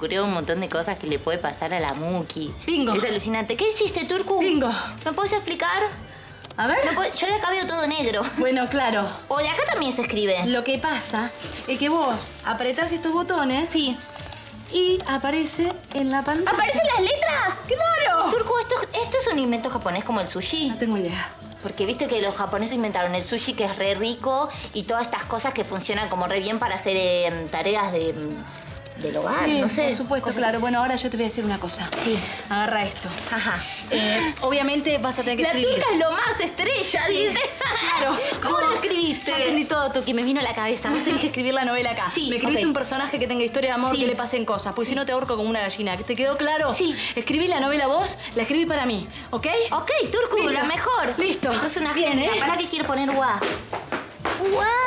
ocurrieron un montón de cosas que le puede pasar a la Muki. Bingo. Es alucinante. ¿Qué hiciste, Turku? Bingo. ¿Me puedes explicar? A ver. Yo de acá veo todo negro. Bueno, claro. O de acá también se escribe. Lo que pasa es que vos apretás estos botones. Sí. Y aparece en la pantalla. ¿Aparecen las letras? ¡Claro! Turku, ¿esto es un invento japonés como el sushi? No tengo idea. Porque viste que los japoneses inventaron el sushi, que es re rico, y todas estas cosas que funcionan como re bien para hacer tareas del hogar, Sí, no sé. por supuesto, claro. Bueno, ahora yo te voy a decir una cosa. Sí. Agarra esto. Ajá. Obviamente vas a tener que La escribir. turca es lo más estrella, Sí. dice. Claro. ¿Cómo lo escribiste? Ya entendí todo, Tuki. Me vino a la cabeza. Vos tenés que escribir la novela acá. Sí, Me escribís ok. un personaje que tenga historia de amor, Sí. que le pasen cosas. Porque si no te ahorco como una gallina. ¿Te quedó claro? Sí. Escribí la novela vos, la escribí para mí. ¿Ok? Ok, Turku, Listo. la mejor. Listo. Sos una Bien, genia. ¿eh? ¿Para qué quiero poner guau? ¡Guau!